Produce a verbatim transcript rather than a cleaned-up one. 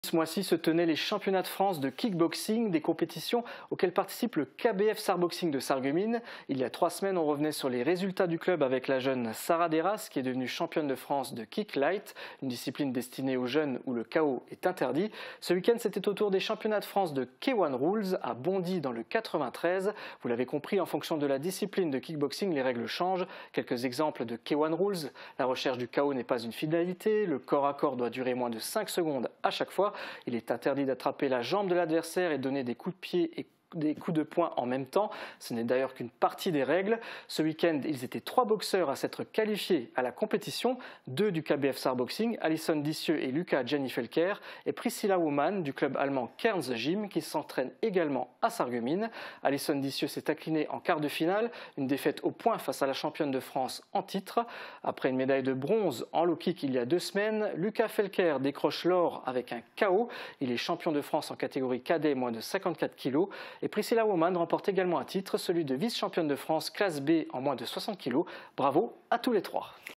Ce mois-ci se tenaient les championnats de France de kickboxing, des compétitions auxquelles participe le K B F Sarboxing de Sarreguemines. Il y a trois semaines, on revenait sur les résultats du club avec la jeune Sarah Deras, qui est devenue championne de France de kick light, une discipline destinée aux jeunes où le K O est interdit. Ce week-end, c'était au tour des championnats de France de K un Rules à Bondy dans le quatre-vingt-treize. Vous l'avez compris, en fonction de la discipline de kickboxing, les règles changent. Quelques exemples de K un Rules. La recherche du K O n'est pas une finalité. Le corps à corps doit durer moins de cinq secondes à chaque fois. Il est interdit d'attraper la jambe de l'adversaire et donner des coups de pied et des coups de poing en même temps. Ce n'est d'ailleurs qu'une partie des règles. Ce week-end, ils étaient trois boxeurs à s'être qualifiés à la compétition. Deux du K B F Sarboxing, Alison Dissieux et Lucas Jenny Felker, et Priscilla Woman du club allemand Kearns Gym qui s'entraîne également à Sarreguemines. Alison Dissieux s'est inclinée en quart de finale, une défaite au point face à la championne de France en titre. Après une médaille de bronze en low kick il y a deux semaines, Lucas Felker décroche l'or avec un K O. Il est champion de France en catégorie cadet moins de cinquante-quatre kilos. Et Priscilla Woman remporte également un titre, celui de vice-championne de France classe B en moins de soixante kilos. Bravo à tous les trois.